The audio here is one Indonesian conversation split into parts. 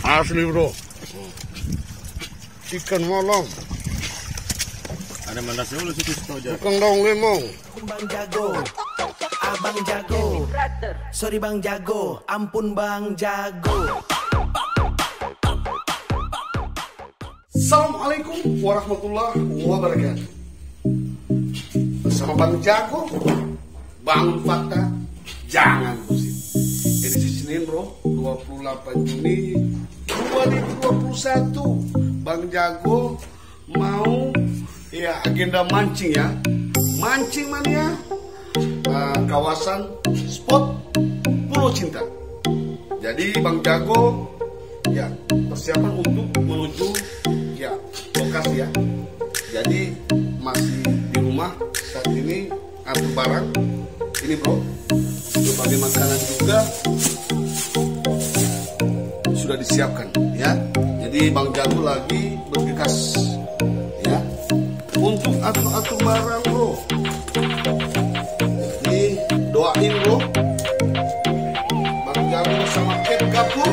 Asli bro. Ikan malam. Ada mana sih lu situ aja. Bukan daun limau. Bang Jago, Abang Jago, sorry Bang Jago, ampun Bang Jago. Assalamualaikum warahmatullahi wabarakatuh. Bersama Bang Jago, Bang Fakta, jangan pusing. Edisi Senin bro, 28 Juni 2021. Bang Jago mau agenda mancing ya. Mancing mania, kawasan spot Pulau Cinta. Jadi Bang Jago persiapan untuk menuju lokasi ya. Jadi masih di rumah saat ini, atur barang ini bro, berbagai makanan juga sudah disiapkan ya. Jadi Bang Jago lagi bergegas ya untuk atur barang bro. Jadi doain bro, Bang Jago sama Ket Gapur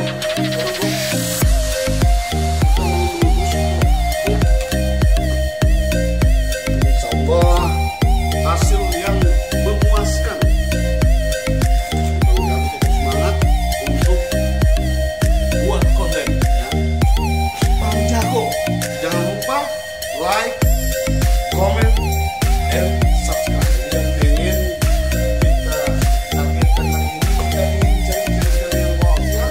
hasil yang memuaskan. Bang Jago tetap semangat untuk buat konten ya. Bang Jago jangan lupa like, comment, and subscribe. Dan ingin kita targetkan lagi ini jadi yang wow ya.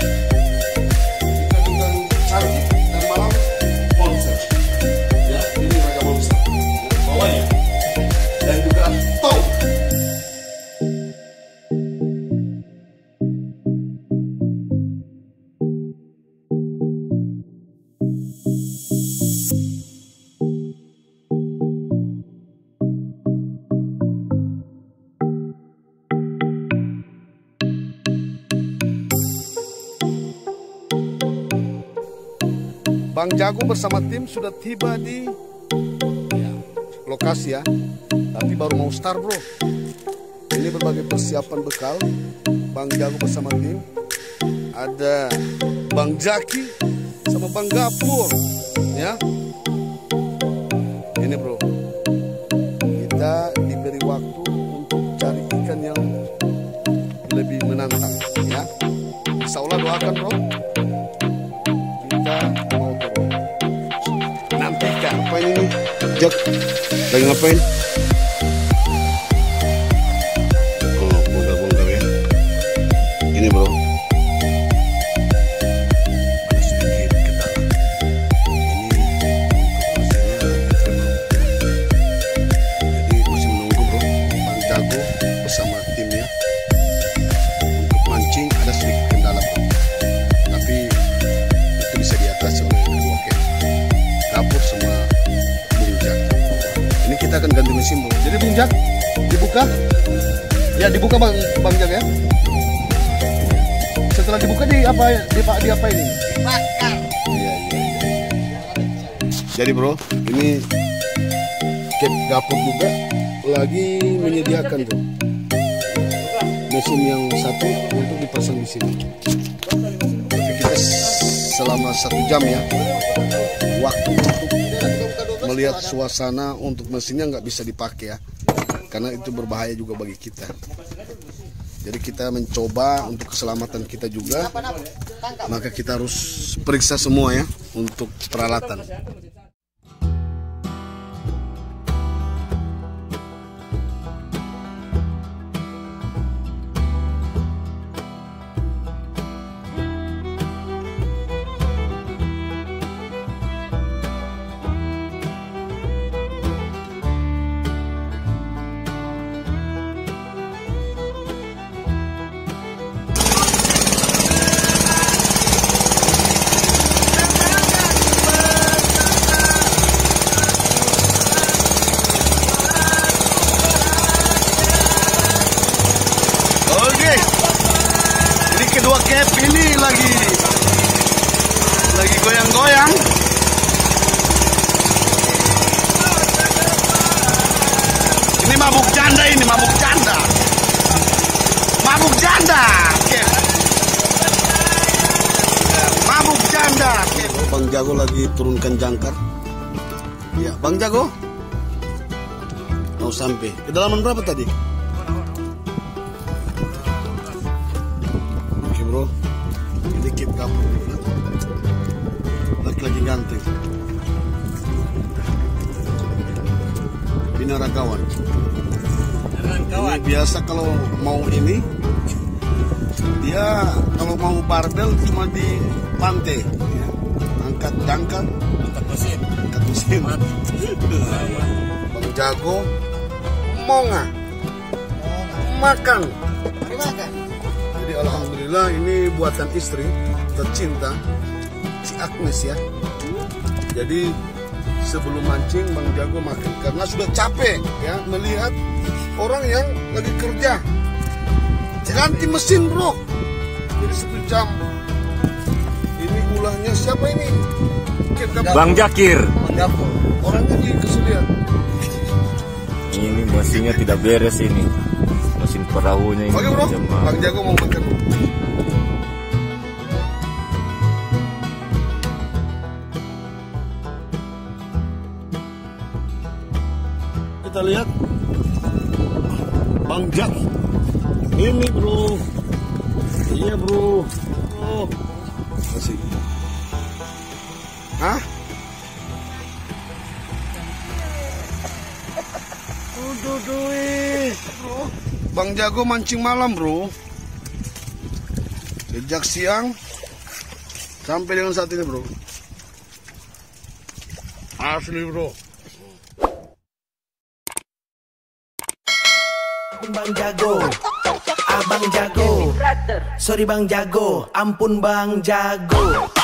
Ikan cantik dan malam monster ya. Ini raga monster bawahnya dan juga top. Bang Jago bersama tim sudah tiba di lokasi ya, tapi baru mau start bro. Ini berbagai persiapan bekal Bang Jago bersama tim. Ada Bang Jaki sama Bang Gapur ya. Ini bro, kita diberi waktu untuk cari ikan yang lebih menantang ya. Insya Allah doakan bro, kita mau turun. Nantikan apa ini Jok lagi ngapain? Oh, bongkar-bongkar ya. Ini bro, ada sedikit kendala. Ini masih menunggu bro. Bang Jago bersama timnya untuk mancing ada sedikit kendala bro. Tapi itu bisa diatasi oleh kedua Ket Gapur sama Bung Jak. Ini kita akan ganti mesin bro. Jadi Bung Jak dibuka, ya dibuka Bang Jak ya. Setelah dibuka di apa ini? Dibakar. Iya. Jadi bro, ini Ket Gapur juga lagi menyediakan bro mesin yang satu untuk dipasang di sini. Tapi kita selama 1 jam ya waktu untuk melihat suasana untuk mesinnya nggak bisa dipakai ya, karena itu berbahaya juga bagi kita. Jadi kita mencoba untuk keselamatan kita juga, maka kita harus periksa semua ya untuk peralatan. Kedua Ket ini lagi goyang-goyang. Ini mabuk janda, mabuk janda. Mabuk janda. Mabuk Bang Jago lagi turunkan jangkar. Ya, Bang Jago. Mau sampai. Kedalaman berapa tadi? Oke bro. Ini kit kapur. Lagi ganteng. Binaragawan. Ini biasa kalau mau ini, dia kalau mau barbel cuma di pantai, ya. Angkat jangkar, angkat mesin. Bang Jago, monga, makan. Jadi alhamdulillah ini buatan istri tercinta, si Agnes ya. Jadi sebelum mancing Bang Jago makan karena sudah capek ya melihat orang yang lagi kerja ganti mesin bro. Jadi 1 jam. Ini gulanya siapa ini? Bang Jakir. Orangnya di kesulian. Ini mesinnya tidak beres ini. Mesin perahunya ini. Oke bro, Bang Jago mau makan. Kita lihat Bang Jak. Ini bro. Iya bro. Oh. Kasih. Hah? Bro. Bang Jago mancing malam bro. Sejak siang sampai dengan saat ini bro. Asli bro. Bang Jago, Abang Jago, sorry Bang Jago, ampun Bang Jago.